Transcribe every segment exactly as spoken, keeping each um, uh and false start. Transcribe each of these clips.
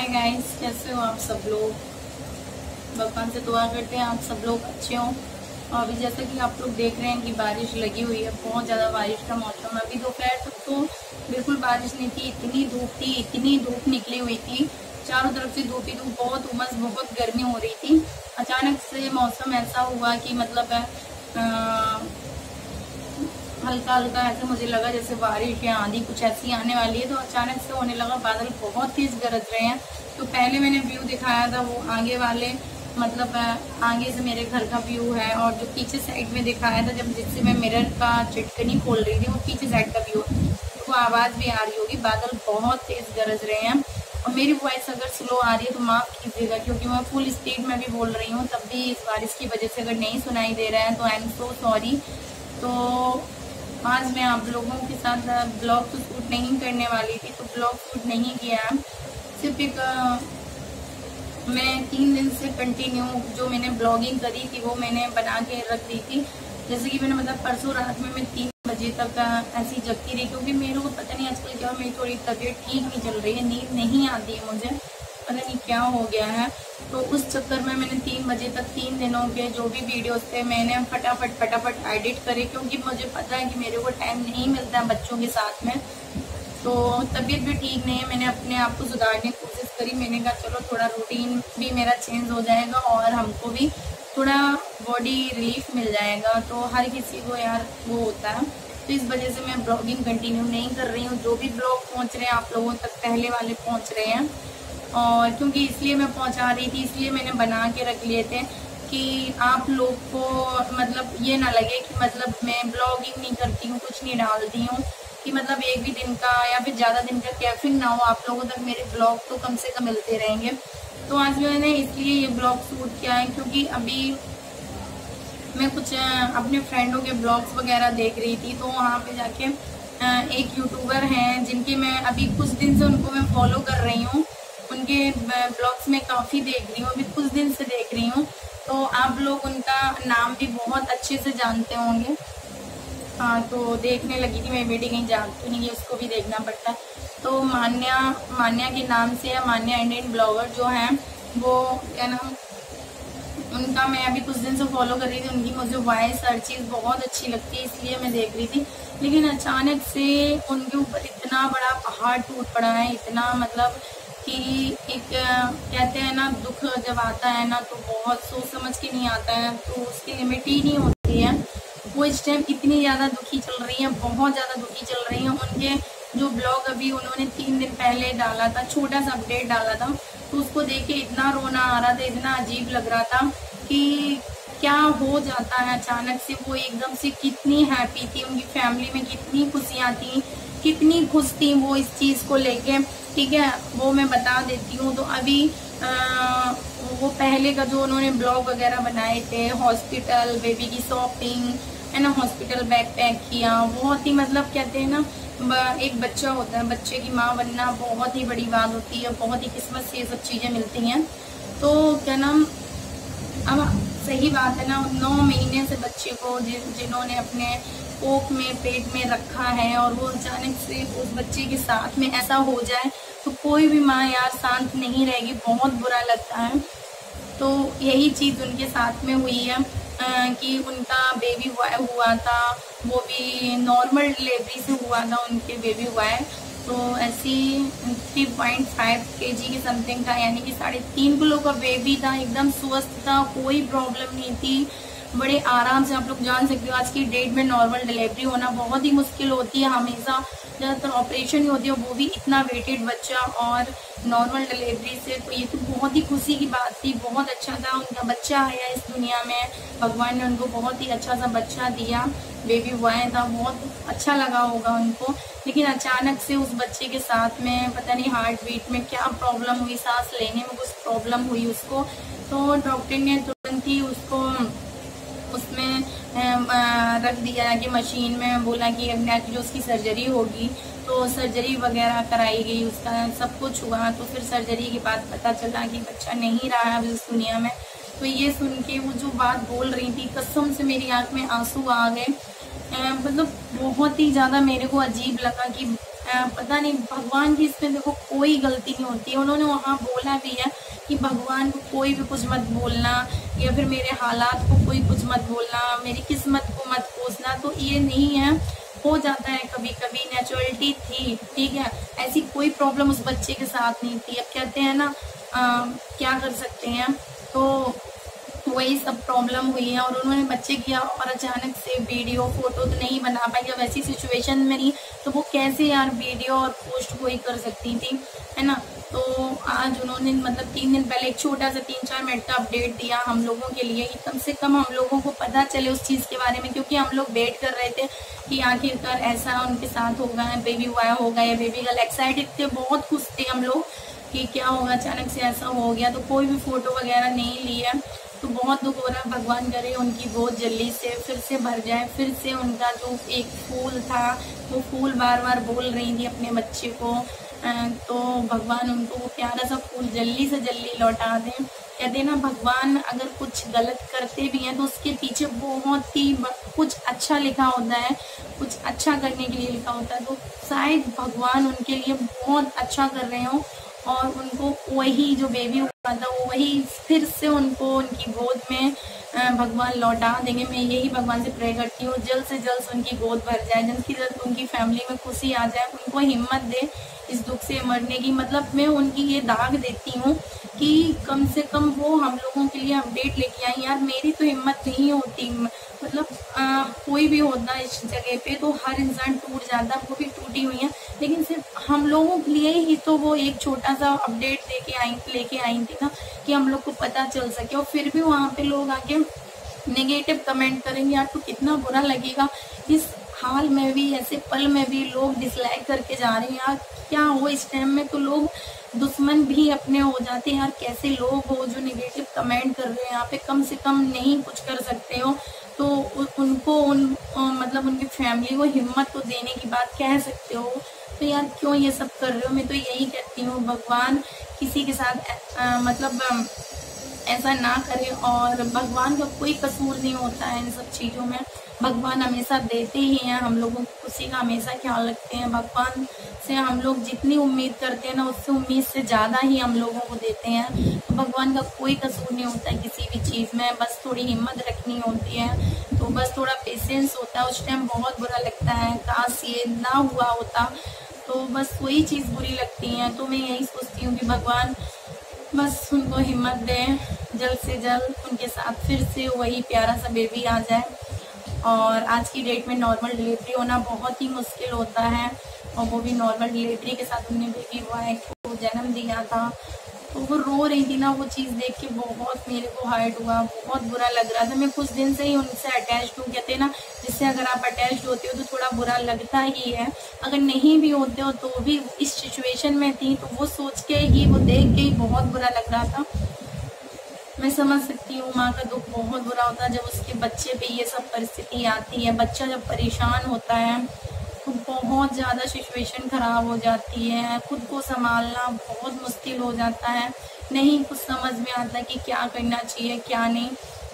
Hi guys, कैसे हो आप सब लोग। भगवान से दुआ करते हैं आप सब लोग अच्छे हों। और अभी जैसा कि आप लोग देख रहे हैं कि बारिश लगी हुई है, बहुत ज़्यादा बारिश का मौसम। अभी दोपहर तक तो बिल्कुल बारिश नहीं थी, इतनी धूप थी, इतनी धूप निकली हुई थी, चारों तरफ से धूप ही धूप, बहुत उमस, बहुत गर्मी हो रही थी। अचानक से मौसम ऐसा हुआ कि मतलब आ, हल्का हल्का ऐसे मुझे लगा जैसे बारिश या आंधी कुछ ऐसी आने वाली है। तो अचानक से होने लगा, बादल बहुत तेज गरज रहे हैं। तो पहले मैंने व्यू दिखाया था वो आगे वाले, मतलब आगे से मेरे घर का व्यू है, और जो पीछे साइड में दिखाया था जब जिससे मैं मिरर का चिटकनी खोल रही थी, वो पीछे साइड का व्यू। तो आवाज़ भी आ रही होगी, बादल बहुत तेज गरज रहे हैं। और मेरी वॉइस अगर स्लो आ रही है तो माफ़ कीजिएगा, क्योंकि मैं फुल स्पीड में भी बोल रही हूँ, तब भी इस बारिश की वजह से अगर नहीं सुनाई दे रहा है तो आई एम सो सॉरी। तो आज मैं आप लोगों के साथ ब्लॉग तो शूट नहीं करने वाली थी, तो ब्लॉग शूट नहीं किया। सिर्फ एक मैं तीन दिन से कंटिन्यू जो मैंने ब्लॉगिंग करी थी वो मैंने बना के रख दी थी। जैसे कि मैंने मतलब परसों रात में मैं तीन बजे तक ऐसी जगती रही, क्योंकि मेरे को पता नहीं आजकल क्या, मेरी थोड़ी तबीयत ठीक नहीं चल रही है, नींद नहीं आती है मुझे, पता नहीं क्या हो गया है। तो उस चक्कर में मैंने तीन बजे तक तीन दिनों के जो भी वीडियोस थे मैंने फटाफट फटाफट एडिट करे, क्योंकि मुझे पता है कि मेरे को टाइम नहीं मिलता है बच्चों के साथ में। तो तबीयत भी ठीक नहीं है, मैंने अपने आप को सुधारने की कोशिश करी। मैंने कहा चलो थोड़ा रूटीन भी मेरा चेंज हो जाएगा और हमको भी थोड़ा बॉडी रिलीफ मिल जाएगा। तो हर किसी को यार वो होता है, तो इस वजह से मैं ब्लॉगिंग कंटिन्यू नहीं कर रही हूँ। जो भी ब्लॉग पहुँच रहे हैं आप लोगों तक पहले वाले पहुँच रहे हैं, और क्योंकि इसलिए मैं पहुँचा रही थी, इसलिए मैंने बना के रख लिए थे कि आप लोग को मतलब ये ना लगे कि मतलब मैं ब्लॉगिंग नहीं करती हूँ, कुछ नहीं डालती हूँ, कि मतलब एक भी दिन का या फिर ज़्यादा दिन का कैफिंग ना हो, आप लोगों तक मेरे ब्लॉग तो कम से कम मिलते रहेंगे। तो आज मैंने इसलिए ये ब्लॉग शूट किया है, क्योंकि अभी मैं कुछ अपने फ्रेंडों के ब्लॉग्स वगैरह देख रही थी, तो वहाँ पे जाके एक यूट्यूबर हैं जिनके मैं अभी कुछ दिन से उनको मैं फॉलो कर रही हूँ, उनके ब्लॉग्स में काफ़ी देख रही हूँ, अभी कुछ दिन से देख रही हूँ। तो आप लोग उनका नाम भी बहुत अच्छे से जानते होंगे। हाँ, तो देखने लगी थी मैं, बेटी कहीं जानती नहीं है, उसको भी देखना पड़ता है। तो मान्या मान्या के नाम से है, मान्या इंडियन ब्लॉगर जो हैं, वो क्या नाम, उनका मैं अभी कुछ दिन से फॉलो कर रही थी। उनकी मुझे वॉइस हर चीज़ बहुत अच्छी लगती है, इसलिए मैं देख रही थी। लेकिन अचानक से उनके ऊपर इतना बड़ा पहाड़ टूट पड़ा है, इतना मतलब कि एक कहते हैं ना, दुख जब आता है ना तो बहुत सोच समझ के नहीं आता है, तो उसकी लिमिट ही नहीं होती है। वो इस टाइम इतनी ज़्यादा दुखी चल रही हैं, बहुत ज़्यादा दुखी चल रही हैं। उनके जो ब्लॉग अभी उन्होंने तीन दिन पहले डाला था, छोटा सा अपडेट डाला था, तो उसको देख के इतना रोना आ रहा था, इतना अजीब लग रहा था कि क्या हो जाता है अचानक से। वो एकदम से कितनी हैप्पी थी, उनकी फैमिली में कितनी खुशियाँ थी, कितनी खुश थी वो इस चीज़ को लेके, ठीक है, वो मैं बता देती हूँ। तो अभी आ, वो पहले का जो उन्होंने ब्लॉग वगैरह बनाए थे, हॉस्पिटल, बेबी की शॉपिंग है ना, हॉस्पिटल बैग पैक किया, बहुत ही मतलब कहते हैं ना, एक बच्चा होता है, बच्चे की माँ बनना बहुत ही बड़ी बात होती है, बहुत ही किस्मत से ये सब चीज़ें मिलती हैं। तो क्या नाम, अब सही बात है ना, नौ महीने से बच्चे को जिन जिन्होंने अपने कोख में पेट में रखा है, और वो अचानक से उस बच्चे के साथ में ऐसा हो जाए तो कोई भी माँ यार शांत नहीं रहेगी, बहुत बुरा लगता है। तो यही चीज़ उनके साथ में हुई है आ, कि उनका बेबी बॉय हुआ था, वो भी नॉर्मल डिलीवरी से हुआ था उनके बेबी बॉय। तो ऐसी थ्री पॉइंट फाइव के जी के समथिंग था, यानी कि साढ़े तीन किलो का बेबी था, एकदम स्वस्थ था, कोई प्रॉब्लम नहीं थी, बड़े आराम से। आप लोग जान सकते हो आज की डेट में नॉर्मल डिलीवरी होना बहुत ही मुश्किल होती है, हमेशा ज़्यादातर ऑपरेशन ही होती है, वो भी इतना वेटेड बच्चा और नॉर्मल डिलीवरी से। तो ये तो बहुत ही खुशी की बात थी, बहुत अच्छा था, उनका बच्चा आया इस दुनिया में, भगवान ने उनको बहुत ही अच्छा सा बच्चा दिया, बेबी बॉय था, बहुत अच्छा लगा होगा उनको। लेकिन अचानक से उस बच्चे के साथ में पता नहीं हार्ट बीट में क्या प्रॉब्लम हुई, सांस लेने में कुछ प्रॉब्लम हुई उसको। तो डॉक्टर ने तुरंत ही उसको उसमें रख दिया कि मशीन में, बोला कि अब जो उसकी सर्जरी होगी, तो सर्जरी वगैरह कराई गई, उसका सब कुछ हुआ। तो फिर सर्जरी के बाद पता चला कि बच्चा नहीं रहा है इस दुनिया में। तो ये सुन के वो जो बात बोल रही थी, कसम से मेरी आंख में आंसू आ गए। मतलब बहुत ही ज़्यादा मेरे को अजीब लगा कि आ, पता नहीं भगवान की इसमें देखो कोई गलती नहीं होती। उन्होंने वहाँ बोला भी है कि भगवान को कोई भी कुछ मत बोलना, या फिर मेरे हालात को कोई कुछ मत बोलना, मेरी किस्मत को मत कोसना। तो ये नहीं है, हो जाता है कभी कभी, नेचुरलिटी थी, ठीक है। ऐसी कोई प्रॉब्लम उस बच्चे के साथ नहीं थी। अब कहते हैं ना आ, क्या कर सकते हैं, तो वही सब प्रॉब्लम हुई है और उन्होंने बच्चे किया और अचानक से वीडियो फोटो तो नहीं बना पाई। अब ऐसी सिचुएशन में नहीं तो वो कैसे यार वीडियो और पोस्ट कोई कर सकती थी, है ना। तो आज उन्होंने मतलब तीन दिन पहले एक छोटा सा तीन चार मिनट का अपडेट दिया हम लोगों के लिए, कि कम से कम हम लोगों को पता चले उस चीज़ के बारे में, क्योंकि हम लोग वेट कर रहे थे कि आखिरकार ऐसा उनके साथ होगा, बेबी बॉय होगा या बेबी गर्ल। एक्साइटेड थे, बहुत खुश थे हम लोग कि क्या होगा, अचानक से ऐसा हो गया। तो कोई भी फोटो वगैरह नहीं ली है, तो बहुत दुख हो रहा है। भगवान करे उनकी गोद जल्दी से फिर से भर जाए, फिर से उनका जो एक फूल था वो फूल बार बार बोल रही थी अपने बच्चे को, तो भगवान उनको वो प्यारा सा फूल जल्दी से जल्दी लौटा दें। कहते हैं ना भगवान अगर कुछ गलत करते भी हैं तो उसके पीछे बहुत ही कुछ अच्छा लिखा होता है, कुछ अच्छा करने के लिए लिखा होता है। तो शायद भगवान उनके लिए बहुत अच्छा कर रहे हो और उनको वही जो बेबी हुआ था वो वही फिर से उनको उनकी गोद में भगवान लौटा देंगे। मैं यही भगवान से प्रे करती हूँ जल्द से जल्द उनकी गोद भर जाए, जल्द की जल्द उनकी फैमिली में खुशी आ जाए, उनको हिम्मत दे इस दुख से मरने की। मतलब मैं उनकी ये दाग देती हूँ कि कम से कम वो हम लोगों के लिए अपडेट लेके आई। यार मेरी तो हिम्मत नहीं होती, मतलब आ, कोई भी होता इस जगह पे तो हर इंसान टूट जाता, वो भी टूटी हुई है, लेकिन सिर्फ हम लोगों के लिए ही तो वो एक छोटा सा अपडेट लेके आई लेके आई थी ना, कि हम लोग को पता चल सके। और फिर भी वहाँ पे लोग आके नेगेटिव कमेंट करेंगे, यार तो कितना बुरा लगेगा। इस हाल में भी, ऐसे पल में भी लोग डिसलाइक करके जा रहे हैं। यार क्या हो, इस टाइम में तो लोग दुश्मन भी अपने हो जाते हैं। यार कैसे लोग हो जो नेगेटिव कमेंट कर रहे हैं, यहाँ पे कम से कम नहीं कुछ कर सकते हो तो उनको उन मतलब उनकी फैमिली को हिम्मत तो देने की बात कह सकते हो। तो यार क्यों ये सब कर रहे हो। मैं तो यही कहती हूँ भगवान किसी के साथ आ, मतलब आ, ऐसा ना करे, और भगवान का कोई कसूर नहीं होता है इन सब चीज़ों में। भगवान हमेशा देते ही हैं, हम लोगों को खुशी का हमेशा ख्याल रखते हैं। भगवान से हम लोग जितनी उम्मीद करते हैं ना, उससे उम्मीद से ज़्यादा ही हम लोगों को देते हैं। तो भगवान का कोई कसूर नहीं होता है किसी भी चीज़ में, बस थोड़ी हिम्मत रखनी होती है। तो बस थोड़ा पेशेंस होता है। उस टाइम बहुत बुरा लगता है, काश ये ना हुआ होता, तो बस वही चीज़ बुरी लगती है। तो मैं यही सोचती हूँ कि भगवान बस उनको हिम्मत दें, जल्द से जल्द उनके साथ फिर से वही प्यारा सा बेबी आ जाए। और आज की डेट में नॉर्मल डिलीवरी होना बहुत ही मुश्किल होता है, और वो भी नॉर्मल डिलीवरी के साथ उन्हें बेबी बॉय को जन्म दिया था। तो वो रो रही थी ना, वो चीज़ देख के बहुत मेरे को हर्ट हुआ, बहुत बुरा लग रहा था। मैं कुछ दिन से ही उनसे अटैच्ड हूँ। कहते हैं ना जिससे अगर आप अटैच्ड होते हो तो थोड़ा बुरा लगता ही है, अगर नहीं भी होते हो तो भी इस सिचुएशन में थी तो वो सोच के ही, वो देख के ही बहुत बुरा लग रहा था। मैं समझ सकती हूँ माँ का दुख बहुत बुरा होता है जब उसके बच्चे पे ये सब परिस्थिति आती है। बच्चा जब परेशान होता है तो बहुत ज़्यादा सिचुएशन ख़राब हो जाती है, खुद को संभालना बहुत मुश्किल हो जाता है, नहीं कुछ समझ में आता कि क्या करना चाहिए क्या नहीं।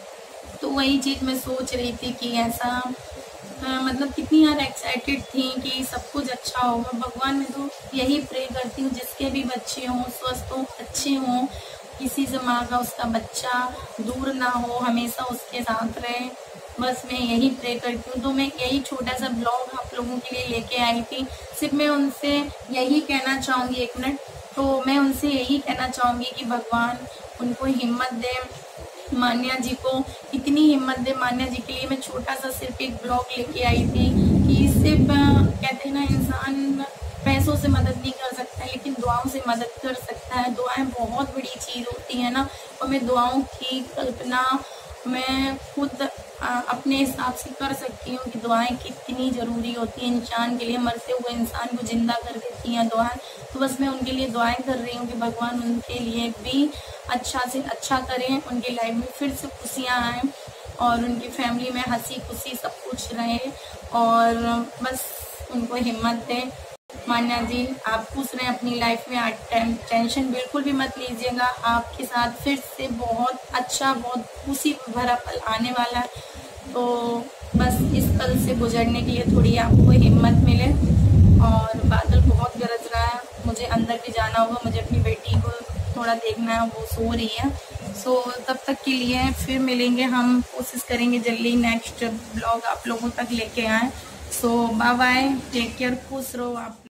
तो वही चीज़ मैं सोच रही थी कि ऐसा आ, मतलब कितनी यार एक्साइटेड थी कि सब कुछ अच्छा होगा। भगवान में तो यही प्रे करती हूँ जिसके भी बच्चे हों स्वस्थ हों अच्छे हों, किसी से माँ का उसका बच्चा दूर ना हो, हमेशा उसके साथ रहे, बस मैं यही प्रे करती हूँ। तो मैं यही छोटा सा ब्लॉग आप लोगों के लिए लेके आई थी। सिर्फ मैं उनसे यही कहना चाहूँगी, एक मिनट, तो मैं उनसे यही कहना चाहूँगी कि भगवान उनको हिम्मत दे, मान्या जी को इतनी हिम्मत दे। मान्या जी के लिए मैं छोटा सा सिर्फ एक ब्लॉग लेके आई थी कि सिर्फ कहते हैं ना इंसान पैसों से मदद नहीं कर सकता है लेकिन दुआओं से मदद कर सकता है। दुआएं बहुत बड़ी चीज़ होती है ना, और मैं दुआओं की कल्पना मैं खुद आ, अपने हिसाब से कर सकती हूँ कि दुआएं कितनी ज़रूरी होती हैं इंसान के लिए। मरते हुए इंसान को ज़िंदा कर देती हैं दुआएं। तो बस मैं उनके लिए दुआएं कर रही हूँ कि भगवान उनके लिए भी अच्छा से अच्छा करें, उनकी लाइफ में फिर से खुशियाँ आएँ और उनकी फैमिली में हंसी खुशी सब कुछ रहे, और बस उनको हिम्मत दें। मान्या जी आप खुश रहें अपनी लाइफ में, आज टेंशन बिल्कुल भी मत लीजिएगा, आपके साथ फिर से बहुत अच्छा बहुत खुशी भरा पल आने वाला है। तो बस इस पल से गुजरने के लिए थोड़ी आपको हिम्मत मिले। और बादल बहुत गरज रहा है, मुझे अंदर भी जाना होगा, मुझे अपनी बेटी को थोड़ा देखना है, वो सो रही है। सो तब तक के लिए फिर मिलेंगे हम, कोशिश करेंगे जल्दी नेक्स्ट ब्लॉग आप लोगों तक लेके आएँ। So bye bye, take care, खुश रहो आप।